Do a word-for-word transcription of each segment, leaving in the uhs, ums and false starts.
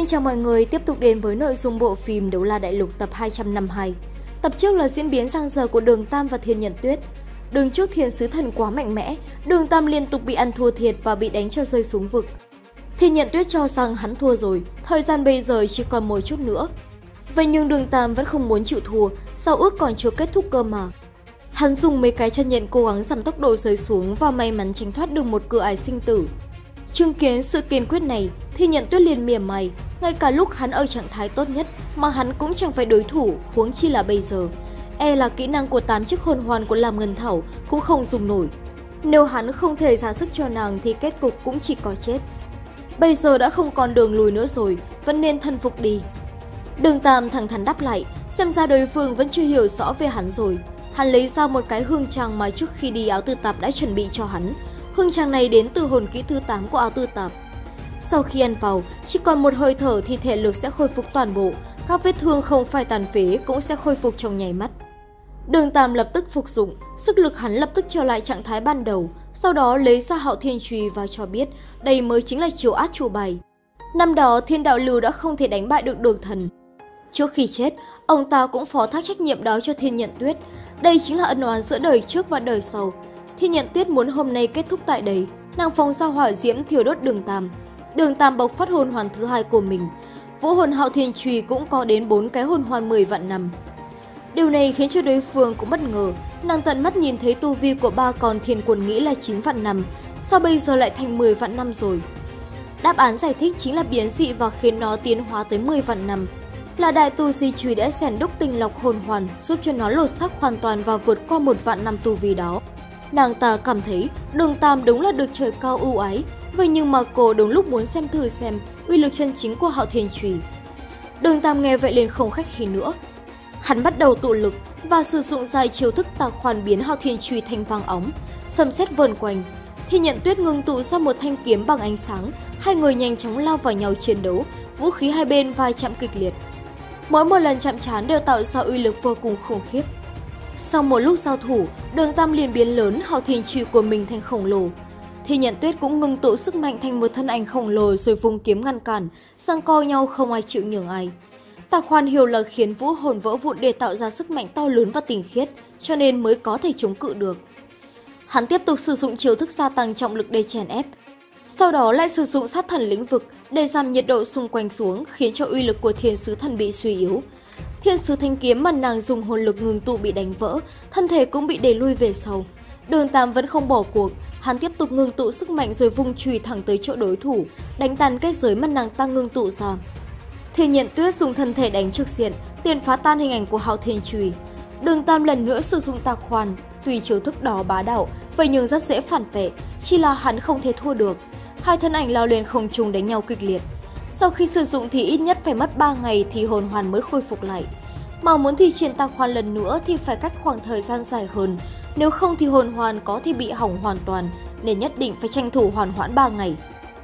Xin chào mọi người, tiếp tục đến với nội dung bộ phim Đấu La Đại Lục tập hai trăm năm mươi hai. Tập trước là diễn biến giang dở của Đường Tam và Thiên Nhận Tuyết. Đường trước Thiên Sứ Thần quá mạnh mẽ, Đường Tam liên tục bị ăn thua thiệt và bị đánh cho rơi xuống vực. Thiên Nhận Tuyết cho rằng hắn thua rồi, thời gian bây giờ chỉ còn một chút nữa. Vậy nhưng Đường Tam vẫn không muốn chịu thua, sao ước còn chưa kết thúc cơ mà. Hắn dùng mấy cái chân nhện cố gắng giảm tốc độ rơi xuống và may mắn tránh thoát được một cửa ải sinh tử. Chứng kiến sự kiên quyết này, Thiên Nhận Tuyết liền mỉa mày, ngay cả lúc hắn ở trạng thái tốt nhất mà hắn cũng chẳng phải đối thủ, huống chi là bây giờ. E là kỹ năng của tám chiếc hồn hoàn của Lam Ngân Thảo cũng không dùng nổi. Nếu hắn không thể ra sức cho nàng thì kết cục cũng chỉ có chết. Bây giờ đã không còn đường lùi nữa rồi, vẫn nên thân phục đi. Đường Tam thẳng thắn đáp lại, xem ra đối phương vẫn chưa hiểu rõ về hắn rồi. Hắn lấy ra một cái hương tràng mà trước khi đi Áo Tư Tạp đã chuẩn bị cho hắn. Hương tràng này đến từ hồn kỹ thứ tám của Áo Tư Tạp. Sau khi ăn vào, chỉ còn một hơi thở thì thể lực sẽ khôi phục toàn bộ, các vết thương không phải tàn phế cũng sẽ khôi phục trong nháy mắt. Đường Tam lập tức phục dụng, sức lực hắn lập tức trở lại trạng thái ban đầu, sau đó lấy ra Hạo Thiên Chùy và cho biết đây mới chính là chiêu át chủ bài. Năm đó Thiên Đạo Lưu đã không thể đánh bại được Đường Thần. Trước khi chết, ông ta cũng phó thác trách nhiệm đó cho Thiên Nhận Tuyết. Đây chính là ân oán giữa đời trước và đời sau. Thiên Nhận Tuyết muốn hôm nay kết thúc tại đây, nàng phóng ra hỏa diễm thiêu đốt Đường Tam. Đường Tam bộc phát hồn hoàn thứ hai của mình. Vũ hồn Hạo Thiên Chùy cũng có đến bốn cái hồn hoàn mười vạn năm. Điều này khiến cho đối phương cũng bất ngờ, nàng tận mắt nhìn thấy tu vi của ba con Thiên Quần nghĩ là chín vạn năm, sao bây giờ lại thành mười vạn năm rồi? Đáp án giải thích chính là biến dị và khiến nó tiến hóa tới mười vạn năm. Là đại tu di chùy đã rèn đúc tinh lọc hồn hoàn, giúp cho nó lột xác hoàn toàn và vượt qua một vạn năm tu vi đó. Nàng ta cảm thấy Đường Tam đúng là được trời cao ưu ái, vậy nhưng mà cô đúng lúc muốn xem thử xem uy lực chân chính của Hạo Thiên Chùy. Đường Tam nghe vậy liền không khách khí nữa. Hắn bắt đầu tụ lực và sử dụng dài chiêu thức Tà Khoan biến Hạo Thiên Chùy thành vàng óng, sấm sét vờn quanh. Thiên Nhận Tuyết ngưng tụ ra một thanh kiếm bằng ánh sáng, hai người nhanh chóng lao vào nhau chiến đấu, vũ khí hai bên vai chạm kịch liệt. Mỗi một lần chạm trán đều tạo ra uy lực vô cùng khủng khiếp. Sau một lúc giao thủ, Đường Tam liền biến lớn Hạo Thiên Chùy của mình thành khổng lồ. Thiên Nhận Tuyết cũng ngưng tụ sức mạnh thành một thân ảnh khổng lồ rồi vung kiếm ngăn cản, giằng co nhau không ai chịu nhường ai. Tà Khoan hiểu là khiến vũ hồn vỡ vụn để tạo ra sức mạnh to lớn và tinh khiết, cho nên mới có thể chống cự được. Hắn tiếp tục sử dụng chiêu thức gia tăng trọng lực để chèn ép. Sau đó lại sử dụng sát thần lĩnh vực để giảm nhiệt độ xung quanh xuống, khiến cho uy lực của Thiên Sứ Thần bị suy yếu. Thiên Sứ Thanh kiếm mà nàng dùng hồn lực ngừng tụ bị đánh vỡ, thân thể cũng bị đẩy lui về sau. Đường Tam vẫn không bỏ cuộc, hắn tiếp tục ngưng tụ sức mạnh rồi vung chùy thẳng tới chỗ đối thủ, đánh tan kết giới mà nàng ta ngưng tụ ra. Thiên Nhận Tuyết dùng thân thể đánh trực diện, tiền phá tan hình ảnh của Hạo Thiên Chùy. Đường Tam lần nữa sử dụng Tà Khoan, tuy chiêu thức đó bá đạo, vậy nhưng rất dễ phản vệ, chỉ là hắn không thể thua được. Hai thân ảnh lao lên không trung đánh nhau kịch liệt. Sau khi sử dụng thì ít nhất phải mất ba ngày thì hồn hoàn mới khôi phục lại. Mà muốn thi triển Tà Khoan lần nữa thì phải cách khoảng thời gian dài hơn, nếu không thì hồn hoàn có thể bị hỏng hoàn toàn, nên nhất định phải tranh thủ hoàn hoãn ba ngày.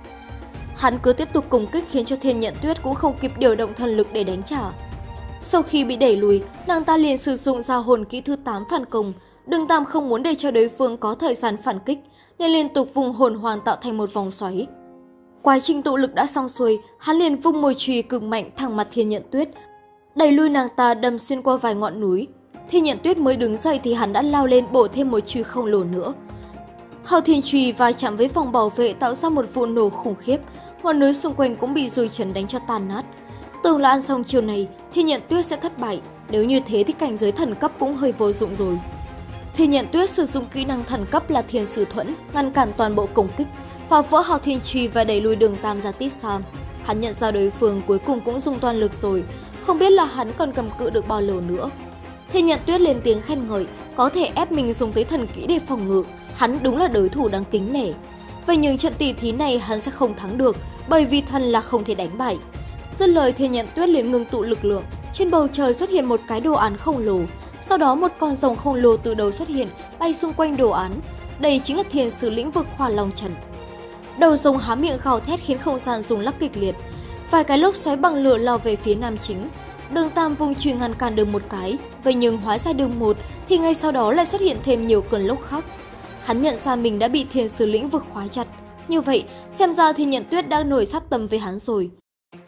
Hắn cứ tiếp tục công kích khiến cho Thiên Nhận Tuyết cũng không kịp điều động thần lực để đánh trả. Sau khi bị đẩy lùi, nàng ta liền sử dụng ra hồn kỹ thứ tám phản công. Đường Tam không muốn để cho đối phương có thời gian phản kích, nên liên tục vùng hồn hoàn tạo thành một vòng xoáy. Quá trình tụ lực đã xong xuôi, hắn liền vung mồi chùy cực mạnh thẳng mặt Thiên Nhận Tuyết, đẩy lui nàng ta đâm xuyên qua vài ngọn núi. Thiên Nhận Tuyết mới đứng dậy thì hắn đã lao lên bổ thêm một chùy khổng lồ nữa. Hạo Thiên Chùy va chạm với vòng bảo vệ tạo ra một vụ nổ khủng khiếp, ngọn núi xung quanh cũng bị dư chấn đánh cho tan nát. Tưởng là ăn xong chiều này, Thiên Nhận Tuyết sẽ thất bại, nếu như thế thì cảnh giới thần cấp cũng hơi vô dụng rồi. Thiên Nhận Tuyết sử dụng kỹ năng thần cấp là Thiên Sử Thuẫn, ngăn cản toàn bộ công kích, phá vỡ Hạo Thiên Chùy và đẩy lùi Đường Tam ra tít xa. Hắn nhận ra đối phương cuối cùng cũng dùng toàn lực rồi, không biết là hắn còn cầm cự được bao lâu nữa. Thiên Nhận Tuyết lên tiếng khen ngợi, có thể ép mình dùng tới thần kỹ để phòng ngự, hắn đúng là đối thủ đáng kính nể. Vậy nhưng trận tỷ thí này hắn sẽ không thắng được, bởi vì thần là không thể đánh bại. Dứt lời, Thiên Nhận Tuyết liền ngưng tụ lực lượng, trên bầu trời xuất hiện một cái đồ án khổng lồ, sau đó một con rồng khổng lồ từ đầu xuất hiện, bay xung quanh đồ án. Đây chính là Thiên Sứ lĩnh vực Hỏa Long Trận. Đầu rồng há miệng gào thét khiến không gian rung lắc kịch liệt, vài cái lốc xoáy bằng lửa lao về phía nam chính. Đường Tam vùng chùy ngăn cản được một cái, vậy nhưng hóa ra đường một thì ngay sau đó lại xuất hiện thêm nhiều cơn lốc khác. Hắn nhận ra mình đã bị Thiên Sứ lĩnh vực khóa chặt, như vậy xem ra thì Nhận Tuyết đang nổi sát tâm với hắn rồi.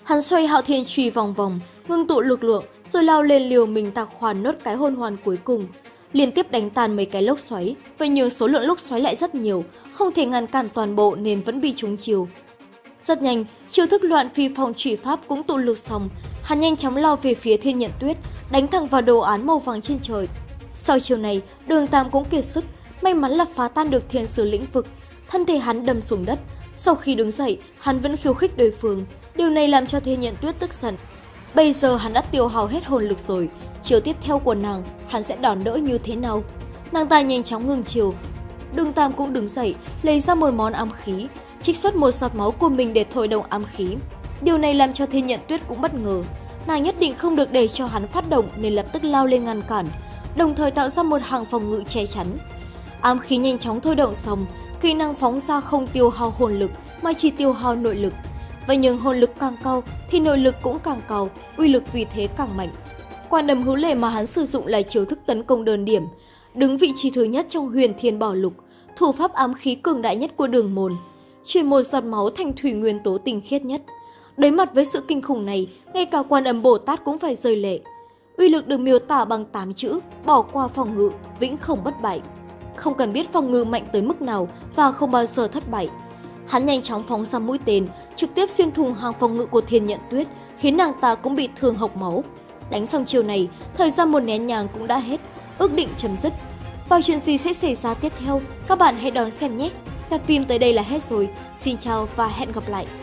Hắn xoay Hạo Thiên Truy vòng vòng, ngưng tụ lực lượng, rồi lao lên liều mình tạc hoàn nốt cái hồn hoàn cuối cùng. Liên tiếp đánh tan mấy cái lốc xoáy, vậy nhưng số lượng lốc xoáy lại rất nhiều, không thể ngăn cản toàn bộ nên vẫn bị trúng chiêu. Rất nhanh, chiêu thức loạn phi phong trụy pháp cũng tụ lực xong, hắn nhanh chóng lao về phía Thiên Nhận Tuyết, đánh thẳng vào đồ án màu vàng trên trời. Sau chiêu này, Đường Tam cũng kiệt sức, may mắn là phá tan được thiên sứ lĩnh vực, thân thể hắn đâm xuống đất. Sau khi đứng dậy, hắn vẫn khiêu khích đối phương, điều này làm cho Thiên Nhận Tuyết tức giận. Bây giờ hắn đã tiêu hao hết hồn lực rồi, chiêu tiếp theo của nàng, hắn sẽ đòn đỡ như thế nào? Nàng ta nhanh chóng ngừng chiêu. Đường Tam cũng đứng dậy, lấy ra một món ám khí, trích xuất một giọt máu của mình để thổi động ám khí. Điều này làm cho Thiên Nhận Tuyết cũng bất ngờ. Nàng nhất định không được để cho hắn phát động nên lập tức lao lên ngăn cản, đồng thời tạo ra một hàng phòng ngự che chắn. Ám khí nhanh chóng thôi động xong, kỹ năng phóng ra không tiêu hao hồn lực mà chỉ tiêu hao nội lực. Vậy nhưng hồn lực càng cao thì nội lực cũng càng cao, uy lực vì thế càng mạnh. Quan Âm Hữu Lệ mà hắn sử dụng là chiêu thức tấn công đơn điểm, đứng vị trí thứ nhất trong Huyền Thiên Bảo Lục, thủ pháp ám khí cường đại nhất của Đường môn, chuyển một giọt máu thành thủy nguyên tố tinh khiết nhất. Đối mặt với sự kinh khủng này, ngay cả Quan Âm Bồ Tát cũng phải rơi lệ. Uy lực được miêu tả bằng tám chữ: bỏ qua phòng ngự, vĩnh không bất bại. Không cần biết phòng ngự mạnh tới mức nào và không bao giờ thất bại. Hắn nhanh chóng phóng ra mũi tên, trực tiếp xuyên thủng hàng phòng ngự của Thiên Nhận Tuyết, khiến nàng ta cũng bị thương hộc máu. Đánh xong chiều này, thời gian một nén nhang cũng đã hết, ước định chấm dứt. Và chuyện gì sẽ xảy ra tiếp theo, các bạn hãy đón xem nhé. Tập phim tới đây là hết rồi. Xin chào và hẹn gặp lại.